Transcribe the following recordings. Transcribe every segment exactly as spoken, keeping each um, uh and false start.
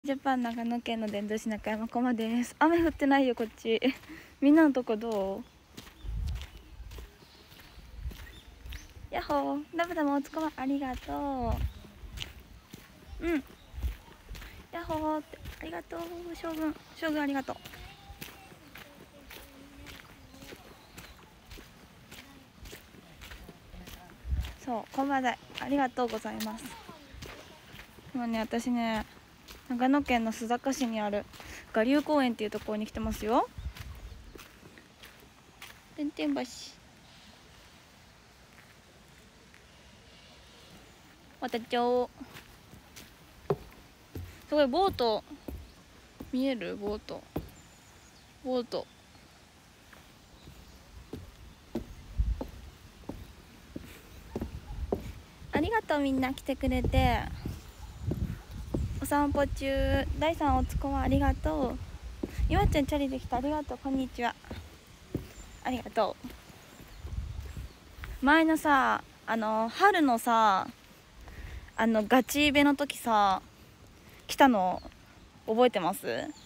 ジャパン長野県の伝道師中山駒です。雨降ってないよこっち。みんなのとこどう？やっほー、ダブダもおつこまありがとう。うん、やっほーってありがとう。将軍将軍ありがとう。そう、こんばんは、ありがとうございます。今ね、私ね、長野県の須坂市にある我流公園っていうところに来てますよ。てんてん橋、渡っちゃおう。すごいボート見える？ボートボートありがとう、みんな来てくれて。お散歩中、第三おつこはありがとう。いわちゃんチャリできた、ありがとう。こんにちは、ありがとう。前のさ、あの春のさ、あのガチイベの時さ来たの覚えてます？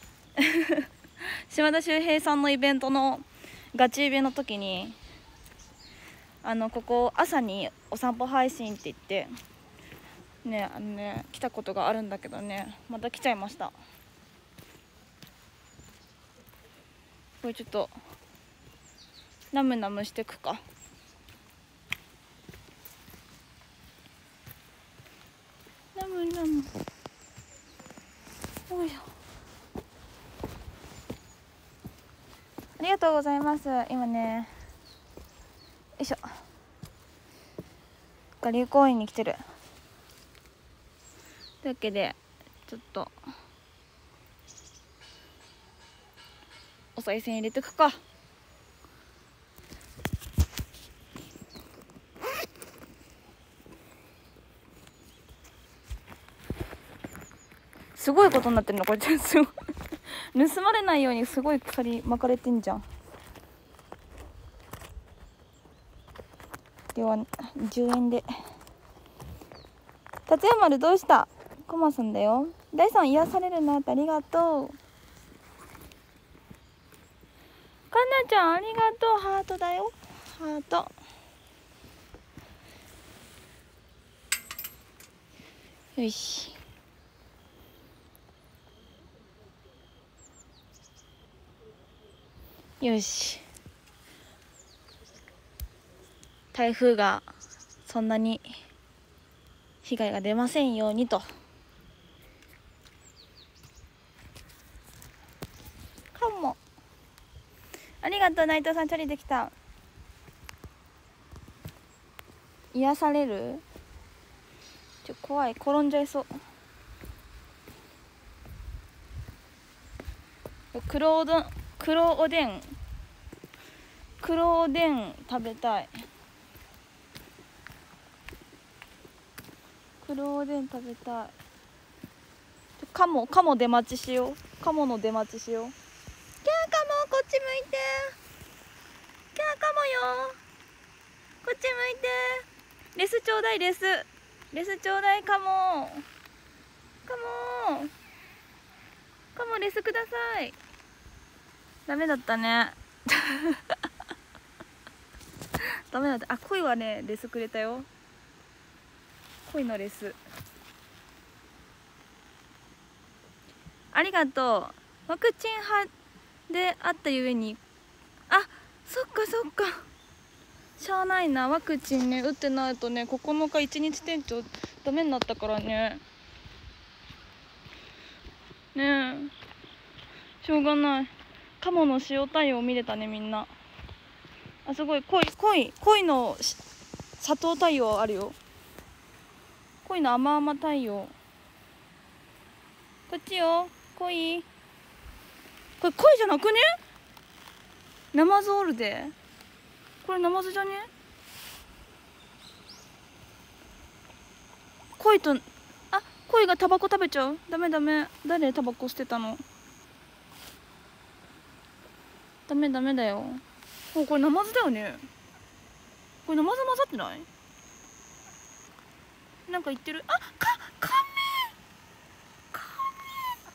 島田秀平さんのイベントのガチイベの時に、あのここ朝にお散歩配信って言ってね、あのね来たことがあるんだけどね、また来ちゃいました。これちょっとナムナムしてくか。ナムナム、よいしょ。ありがとうございます。今ね、よいしょ、我流公園に来てる。というわけでちょっとお賽銭入れてくか。すごいことになってるのこれ。すごい盗まれないようにすごい鎖巻かれてんじゃん。ではじゅうえんで。達也丸どうした？コマさんだよ。大さん癒されるなって、ありがとう。かなちゃんありがとう。ハートだよ、ハート。よし、よし。台風がそんなに被害が出ませんようにと。かも。ありがとう、内藤さんチャリできた。癒される？ちょ怖い、転んじゃいそう。黒おどん、黒おでん黒おでん食べたい。黒おでん食べたい。カモ、カモ出待ちしよう。カモの出待ちしよう。キャーカモ、こっち向いて。キャーカモよ、こっち向いて。レスちょうだい、レスレスちょうだい。カモカモカモ、レスください。ダメだったねダメだった。あ、恋はねレスくれたよ。恋のレスありがとう。ワクチン派であったゆえに、あ、そっかそっか、しゃあないな。ワクチンね打ってないとね、ここのか一日店長ダメになったからね。ねえ、しょうがない。カモの塩対応見れたね、みんな。あ、すごい濃い濃い濃いの砂糖対応あるよ。濃いの甘々対応。こっちよ、濃い。これ濃いじゃなくね？ナマズおるで。これナマズじゃね？濃いと、あ、濃いがタバコ食べちゃう。ダメダメ。誰タバコ捨てたの？ダメダメだよ。お、これナマズだよね。これナマズ混ざってない？なんか言ってる。あ、か、カメカ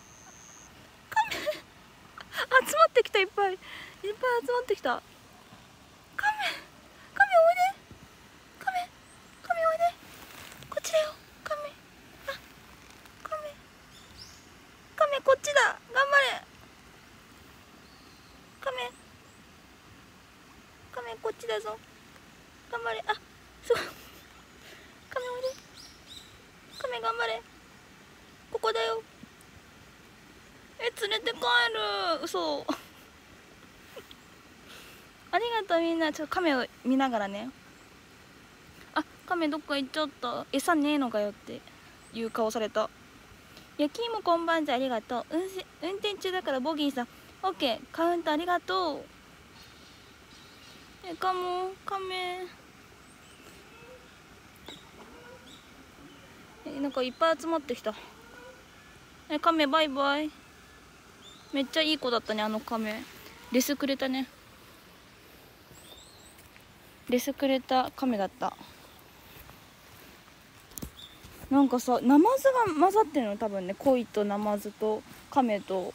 いっぱいいっぱい集まってきた。カメカメおいで、カメカメおいで、こっちだよカメ。あカメカメこっちだ、頑張れカメカメこっちだぞ、頑張れ。あそうカメおいで、カメ頑張れ、ここだよ。え連れて帰る、嘘ありがとうみんな。ちょっとカメを見ながらね。あカメどっか行っちゃった、餌ねえのかよっていう顔された。焼き芋こんばんじゃ、ありがとう。運せ運転中だからボギーさんオッケー、カウントありがとう。えかもカメえなんかいっぱい集まってきた。えカメバイバイ、めっちゃいい子だったねあのカメ。レスくれたね、レスくれたカメだった。なんかさナマズが混ざってるの多分ね、鯉とナマズとカメと。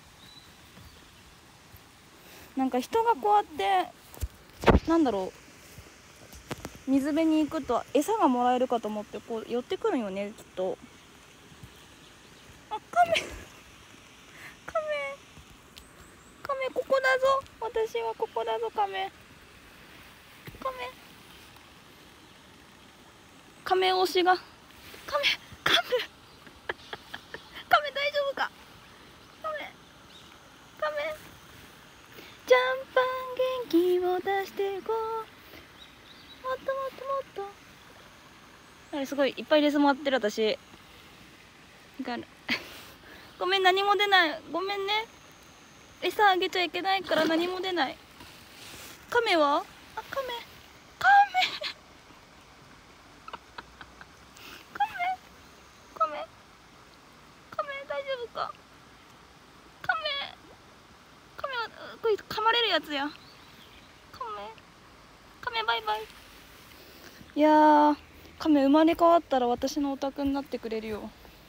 なんか人がこうやってなんだろう、水辺に行くと餌がもらえるかと思ってこう寄ってくるんよねきっと。あカメカメカメここだぞ、私はここだぞカメカメカメ推しがカメカメカメ大丈夫か、カメカメジャンパン元気を出していこう、もっともっともっと。あれすごいいっぱいレース回ってる私ごめん何も出ない、ごめんね、餌あげちゃいけないから何も出ない。カメはあカメカメカメカメカメ大丈夫か、カメカメはこれ噛まれるやつや。カメカメバイバイ。いやーカメ生まれ変わったら私のお宅になってくれるよ。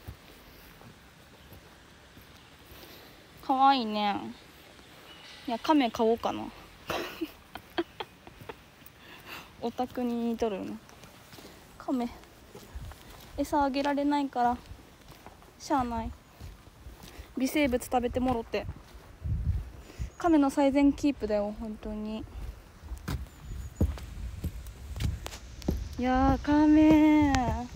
かわいいね。いやカメ買おうかなお宅に似とるの。カメ餌あげられないからしゃあない、微生物食べてもろて。カメの最善キープだよ本当に。いやーカメ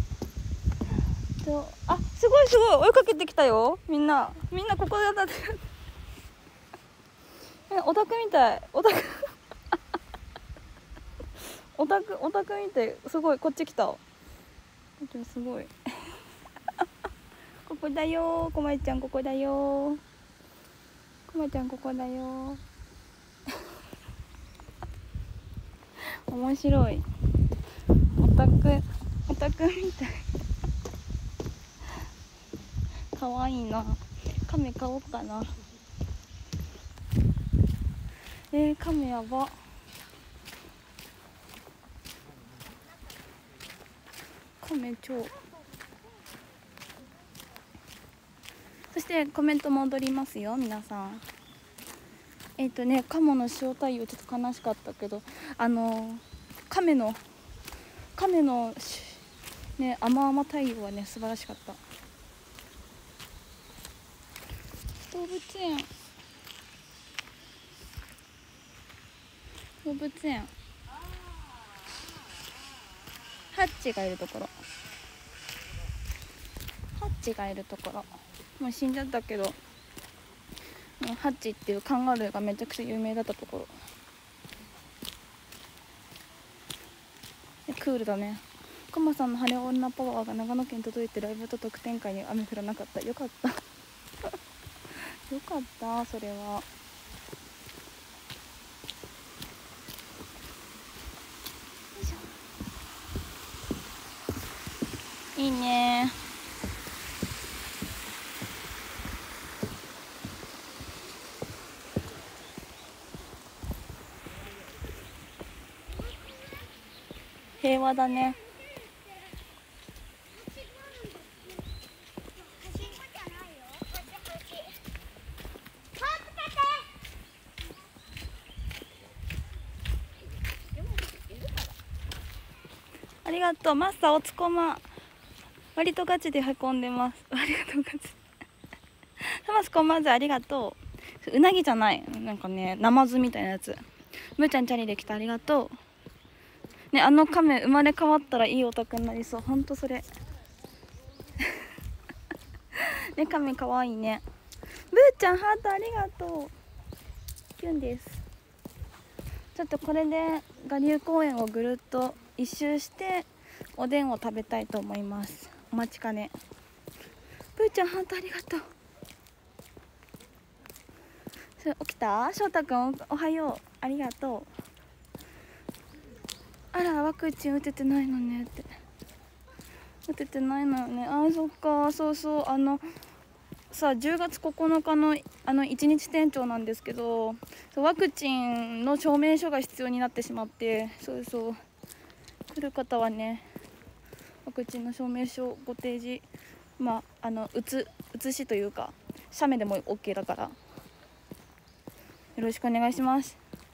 とあすごいすごい追いかけてきたよみんな、みんなここで当たってるオタクみたい、オタクオタクオタクみたい、すごいこっち来たすごいここだよこまちゃん、ここだよこまちゃん、ここだよ面白い、オタクオタクみたいかわいいな。カメ買おうかな。えー、カメやば。カメ超。そしてコメント戻りますよ皆さん。えっ、ー、とねカモの塩対応ちょっと悲しかったけど、あのー、カメのカメのね甘々対応はね素晴らしかった。動物園動物園ハッチがいるところ、ハッチがいるところ、もう死んじゃったけど、ね、ハッチっていうカンガルーがめちゃくちゃ有名だったところ。クールだね。カマさんの晴れ女パワーが長野県届いてライブと特典会に雨降らなかった。よかったよかったそれは。いいね。平和だね。 りがとう。マスターおつこま割とガチで運んでます。ありがとうガチタマスコまずありがとう。うなぎじゃない、なんかねナマズみたいなやつ。むーちゃんチャリで来た、ありがとうね。あのカメ生まれ変わったらいいオタクになりそう。ほんとそれね、カメかわいいね。ブーちゃんハートありがとう。キュンです。ちょっとこれで我流公園をぐるっと一周しておでんを食べたいと思います。お待ちかね。ブーちゃんハートありがとう。それ起きた？翔太くんおはよう、ありがとう。あらワクチン打ててないのねって。打ててないのよね。あーそっか。そうそう、あのさあじゅうがつここのかのあのいちにち店長なんですけど、ワクチンの証明書が必要になってしまって、そうそう来る方はねワクチンの証明書をご提示、まああの写写しというか写メでも OK だからよろしくお願いします。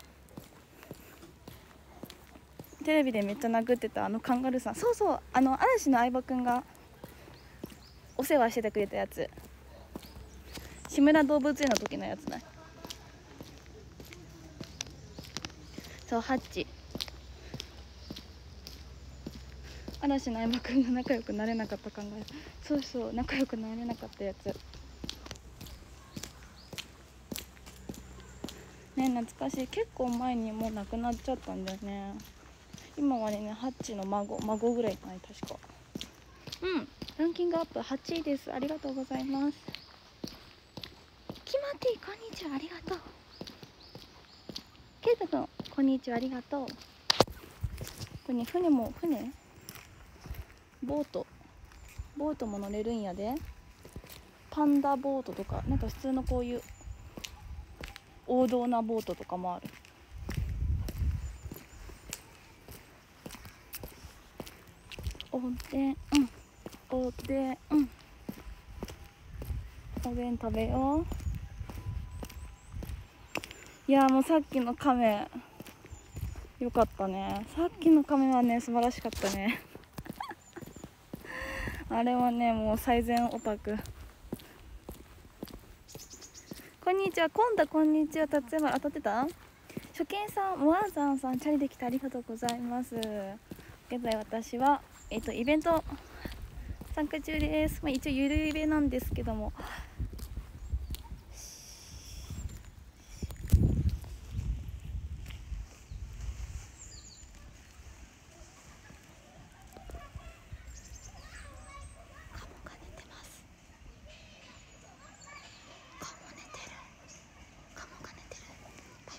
テレビでめっちゃ殴ってたあのカンガルーさん、そうそう、あの嵐の相葉くんがお世話しててくれたやつ、志村動物園の時のやつね。そうハッチ、嵐の相葉くんが仲良くなれなかった考え、そうそう仲良くなれなかったやつね。懐かしい。結構前にもう亡くなっちゃったんだよね。今はねハッチの孫孫ぐらいかな確か。うんランキングアップはちいです。ありがとうございます。キマティこんにちは、ありがとう。ケイトくんこんにちは、ありがとう。これね船も船ボートボートも乗れるんやで。パンダボートとかなんか普通のこういう王道なボートとかもある。おでん、うん、おでん、うん、おでん食べよう。いやもうさっきのカメよかったね。さっきのカメはね素晴らしかったねあれはねもう最善オタク。こんにちは、今度こんにちは、たつやま当たってた。初見さん、モアーザンさん、チャリできてありがとうございます。現在私は、えっと、イベント参加中です。まあ、一応ゆるイベなんですけども。カモが寝てます。カモ寝てる。カモが寝てる。バイ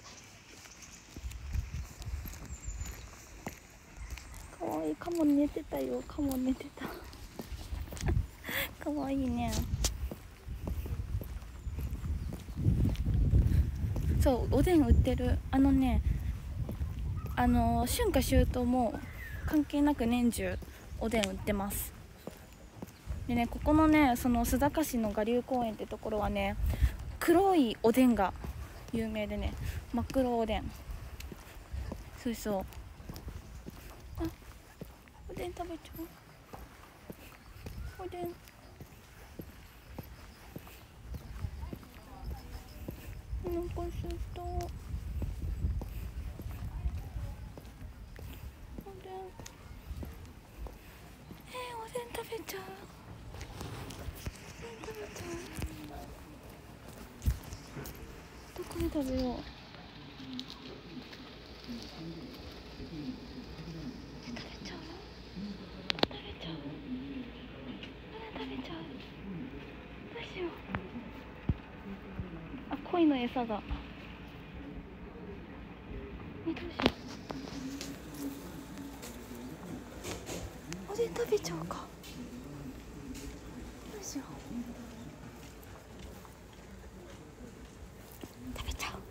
バイ。かわいい、カモ寝てたよ。カモ寝てたかわいいね。そうおでん売ってる。あのねあの春夏秋冬も関係なく年中おでん売ってます。でねここのねその須坂市の我流公園ってところはね黒いおでんが有名でね、真っ黒おでん。そうそう、あおでん食べちゃう。おでんお腹すいた。おでんえー、おでん食べちゃう。おでん食べちゃう。どこで食べよう。食べちゃうよ。食べちゃう。おでん食べちゃう。どうしよう。あ、鯉の餌が。え、どうしよう。おでん食べちゃうか。どうしよう。食べちゃう。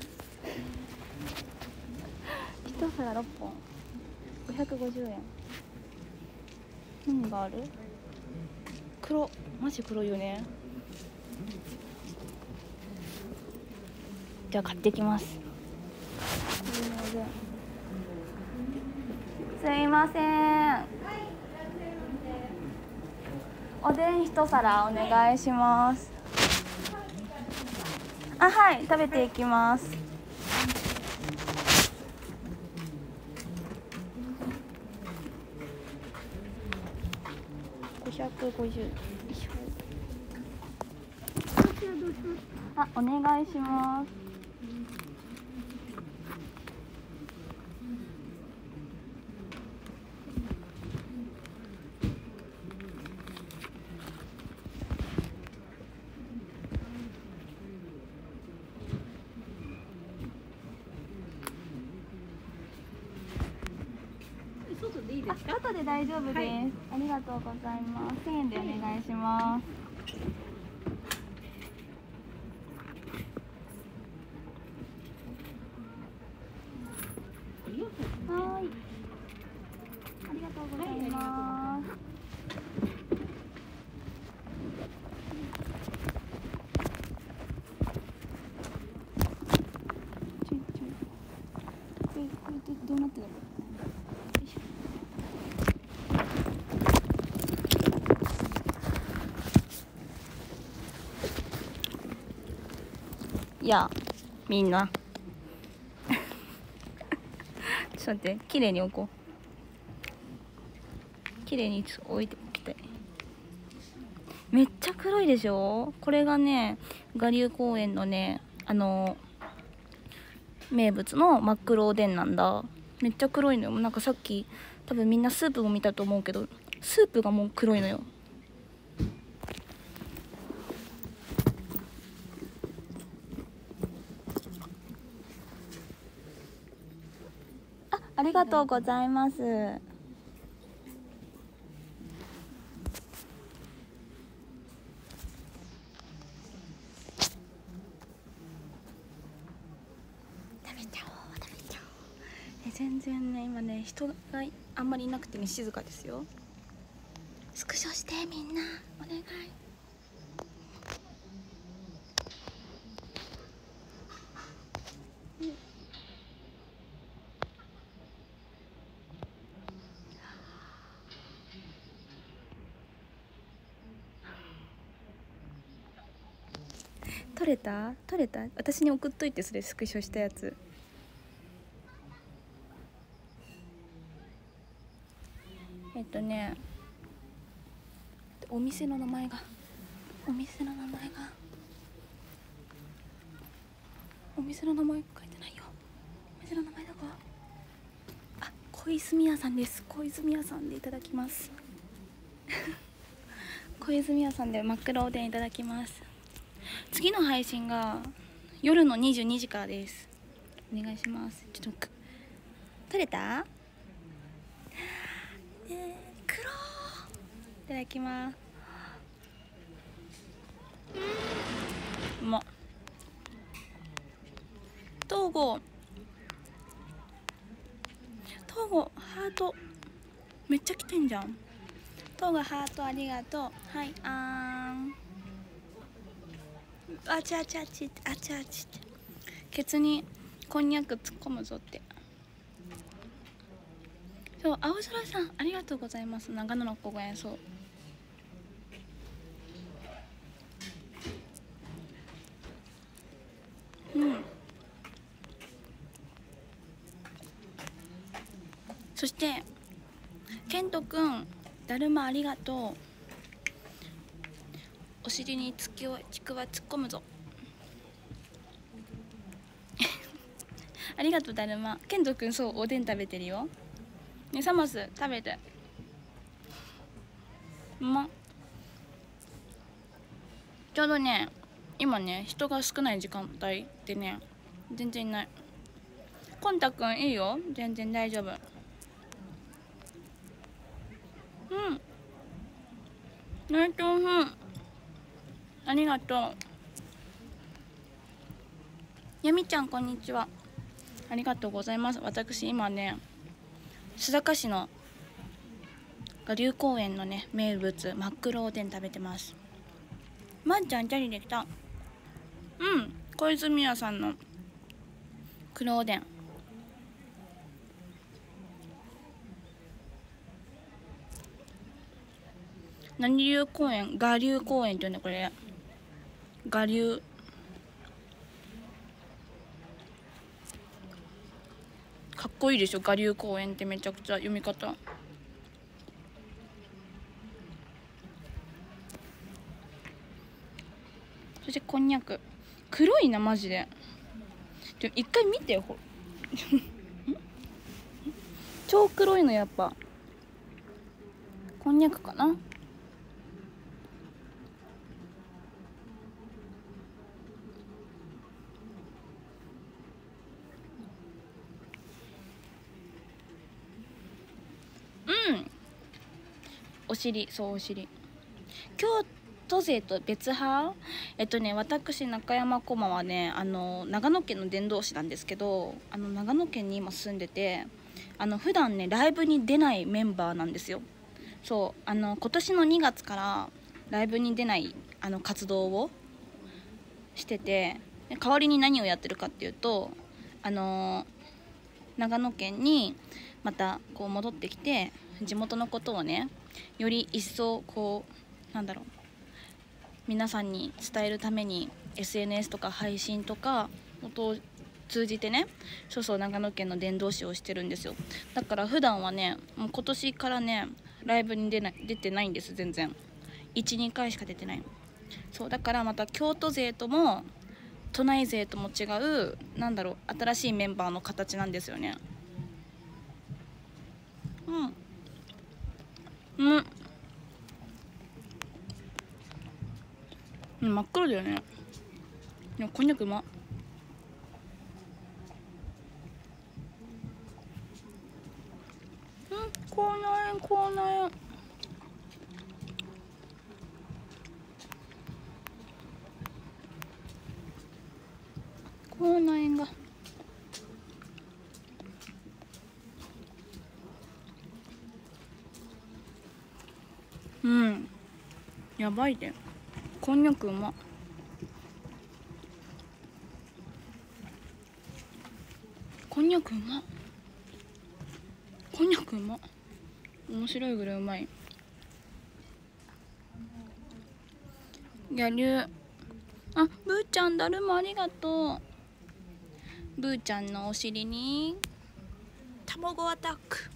一皿ろっぽん。ごひゃくごじゅうえん。何がある？黒、マジ黒いよね。じゃあ買ってきます。 すいません。おでん一皿お願いします。あ、はい、食べていきます。ごひゃくごじゅう。あ、お願いします。 外でいいですか？ 後で大丈夫です、はい、ありがとうございます。せんえんでお願いします。はい、ありがとうございます。ちょいちょい。これこれってどうなってるの？いや、みんなちょっと待って、綺麗に置こう。綺麗に置いておきたい。めっちゃ黒いでしょ。これがね、我流公園のね、あの名物の真っ黒おでんなんだ。めっちゃ黒いのよ。なんかさっき多分みんなスープも見たと思うけど、スープがもう黒いのよ。あ、ありがとうございます。全然ね、今ね、人があんまりいなくてね、静かですよ。スクショしてみんな、お願い。撮れた？撮れた？私に送っといて、それスクショしたやつ。えっとね、お店の名前がお店の名前がお店の名前書いてないよ。お店の名前どこ？あ、小泉屋さんです。小泉屋さんでいただきます小泉屋さんで真っ黒おでんいただきます。次の配信が夜のにじゅうにじからです。お願いします。ちょっと撮れた？えー、黒いただきます。うまっ。東郷東郷ハートめっちゃ来てんじゃん。東郷ハートありがとう。はい、あーん。あちあちあちあちあちってケツにこんにゃく突っ込むぞって。そう、青空さんありがとうございます。長野の小林。そう、うん。そしてケントくん、だるまありがとう。お尻につきをちくわ突っ込むぞありがとうだるま。ケントくん、そう、おでん食べてるよ。ね、サマス食べて。うまっ。ちょうどね、今ね、人が少ない時間帯でね、全然いない。コンタくんいいよ、全然大丈夫。うん、内藤ふんありがとう。やみちゃん、こんにちは。ありがとうございます。私今ね、須坂市の我流公園のね、名物真っ黒おでん食べてます。まんちゃん、チャリできた。うん、小泉屋さんの黒おでん。 何流公園、我流公園って言うんだこれ。我流。かっこいいでしょ、我流公園って。めちゃくちゃ読み方。そしてこんにゃく黒いなマジで。でも一回見てよ、ほ超黒いの。やっぱこんにゃくかな。うん、お尻、そうお尻。京都勢と別派。えっとね私中山駒はね、あの長野県の伝道師なんですけど、あの長野県に今住んでて、あの普段ねライブに出ないメンバーなんですよ。そう、あの今年のにがつからライブに出ないあの活動をしてて、代わりに何をやってるかっていうと、あの長野県にまたこう戻ってきて、地元のことをねより一層こうなんだろう、皆さんに伝えるために エスエヌエス とか配信とかを通じてね、そうそう長野県の伝道師をしてるんですよ。だから普段はね、もう今年からねライブに出ない出てないんです。全然 いち,に 回しか出てない。そうだからまた京都勢とも都内勢とも違う、なんだろう、新しいメンバーの形なんですよね。うんうん真っ黒だよね。でもこんにゃくうまっ。うん、口内炎口内炎。口内炎が。うんやばいで、こんにゃくうまっ。こんにゃくうまっ。こんにゃくうまっ。面白いぐらいうまい。ギャリュー、あ、ブーちゃんだるまありがとう。ブーちゃんのお尻に卵アタック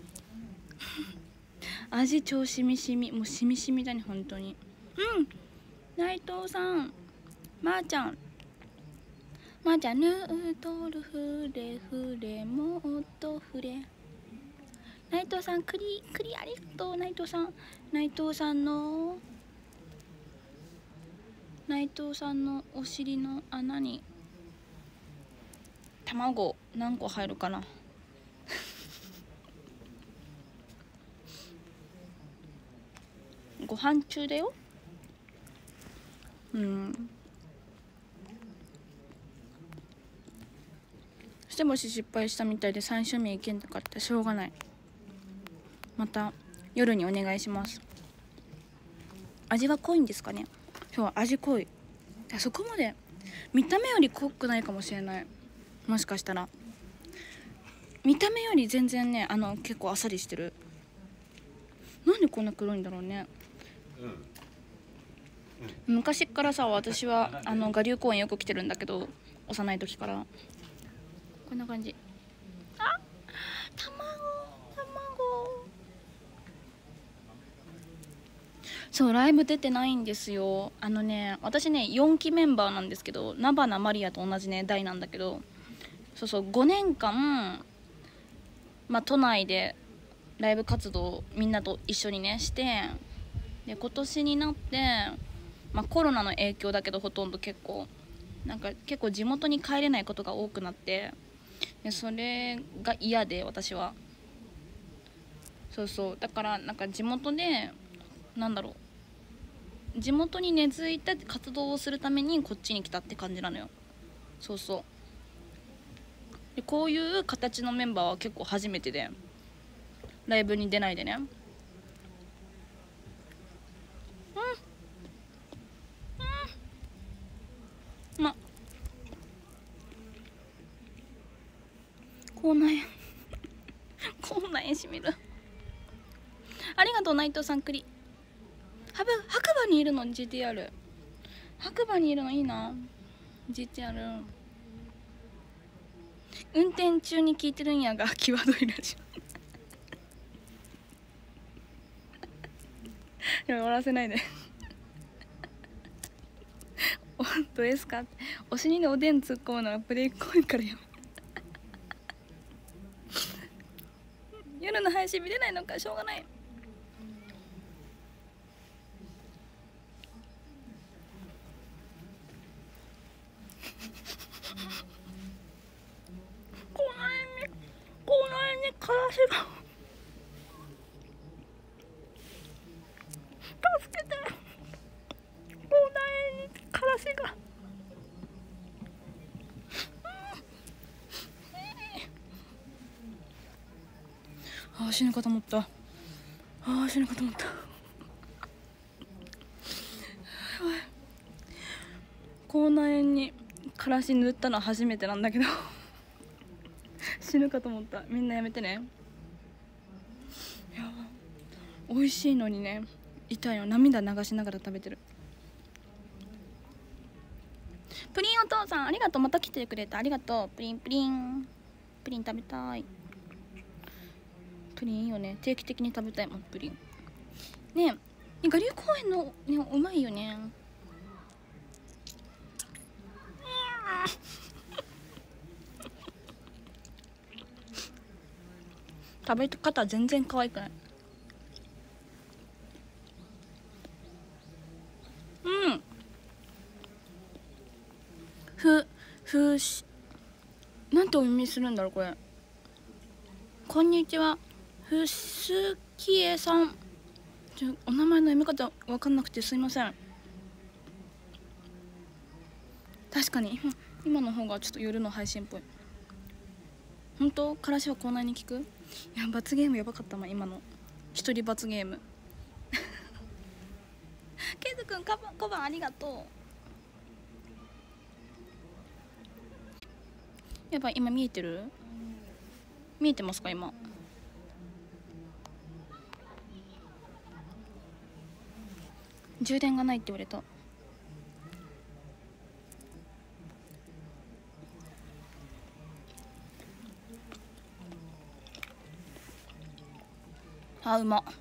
味超しみしみ、もうしみしみだね本当に。うん内藤さん、まー、あ、ちゃんまー、あ、ちゃん、ヌートルフレフレもっとフレ。内藤さん、クリクリありがとう。内藤さん、内藤さんの内藤さんのお尻の穴に卵何個入るかなご飯中だよ。うんそしてもし失敗したみたいでさん週目いけんなかったらしょうがない。また夜にお願いします。味は濃いんですかね。今日は味濃い。あそこまで見た目より濃くないかもしれない。もしかしたら見た目より全然ね、あの結構あっさりしてる。なんでこんな黒いんだろうね。うん、昔からさ、私はあの我流公園よく来てるんだけど、幼い時からこんな感じ。あ、卵卵。そうライブ出てないんですよ。あのね私ねよんきメンバーなんですけど、菜花マリアと同じね代なんだけど、そうそうごねんかん、まあ、都内でライブ活動をみんなと一緒にねして、で今年になって、まあ、コロナの影響だけどほとんど結構なんか結構地元に帰れないことが多くなって、でそれが嫌で私は。そうそうだからなんか地元でなんだろう、地元に根付いた活動をするためにこっちに来たって感じなのよ。そうそうでこういう形のメンバーは結構初めてで、ライブに出ないでね。うんま口内炎口内炎しみるありがとう内藤さん。栗白馬にいるの ジーティーアール。 白馬にいるのいいな。 ジーティーアール 運転中に聞いてるんやが際どいラジオ。終わらせないで。本当ですか。お尻におでん突っ込むのがブレイクコインからやめ。夜の配信見れないのかしょうがない。この辺にこの辺にからしが助けて。この辺にからしが。ああ死ぬかと思った。ああ死ぬかと思った。口内炎にからし塗ったのは初めてなんだけど死ぬかと思った。みんなやめてね。いや美味しいのにね、痛いよ。涙流しながら食べてる。プリンお父さんありがとう。また来てくれてありがとう。プリンプリンプリン食べたい。プリンいいよね。定期的に食べたいもんプリンね。え我流公園の、ね、うまいよね。食べ方全然可愛くない。うんふふしなんてお耳するんだろうこれ。こんにちはふすきえさん。ちょお名前の読み方わかんなくてすいません。確かに今今の方がちょっと夜の配信っぽい。本当からしは口内に効く。いや罰ゲームやばかったもん今の。一人罰ゲームケイズくん小判ありがとう。やばい今見えてる。見えてますか今。充電がないって言われた。あうま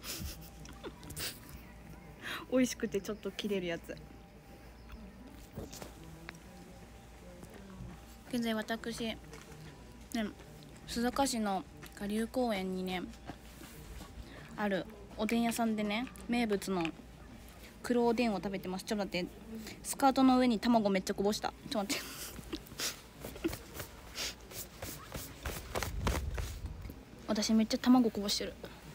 美味しくてちょっと切れるやつ。現在私ね須坂市の我流公園にねあるおでん屋さんでね名物の黒おでんを食べてます。ちょっと待って、スカートの上に卵めっちゃこぼした。ちょっと待って私めっちゃ卵こぼしてる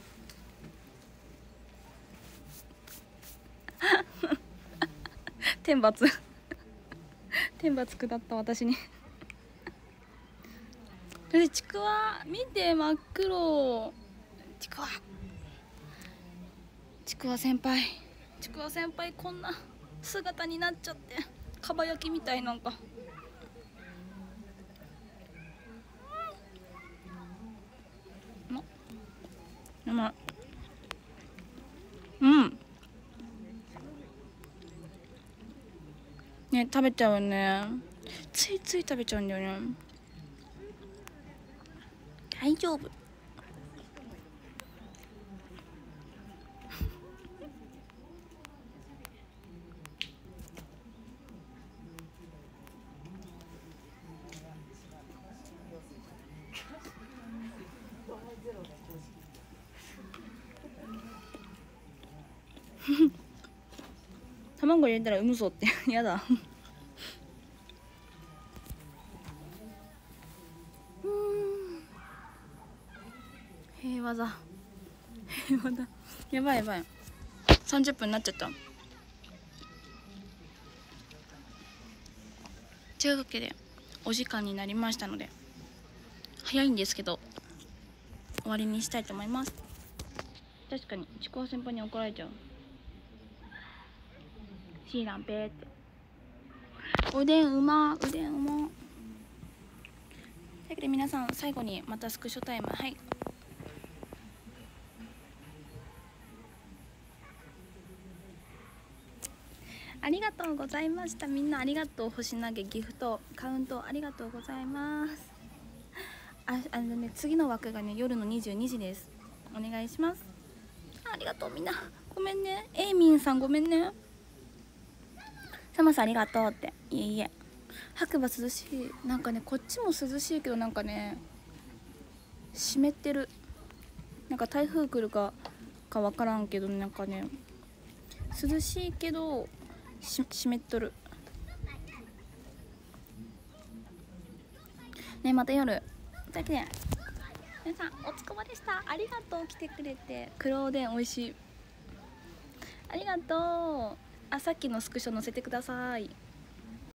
天罰天罰下った私にでちくわ見て真っ黒。ちくわちくわ先輩ちくわ先輩こんな姿になっちゃってかば焼きみたいなんか。うんうまい。うんね食べちゃうね。ついつい食べちゃうんだよね。大丈夫卵入れたら産むぞってやだうん平和だ平和だ。やばいやばいさんじゅっぷんになっちゃった。というわけでお時間になりましたので早いんですけど終わりにしたいと思います。確かにちくわ先輩に怒られちゃう。シーランペーっておでんうまうでんうま。というわけで皆さん最後にまたスクショタイム。はいありがとうございました。みんなありがとう。星投げ、ギフト、カウントありがとうございます。あ、あのね、次の枠がね、夜のにじゅうにじです。お願いします。ありがとうみんな。ごめんね。エイミンさんごめんね。サマさんありがとうって。いえいえ。白馬涼しい。なんかね、こっちも涼しいけどなんかね、湿ってる。なんか台風来るかかわからんけど、なんかね、涼しいけどし湿っとるね。また夜というわけで皆さんお疲れでした。ありがとう来てくれて。黒おでん美味しい。ありがとう。あ、さっきのスクショ載せてください。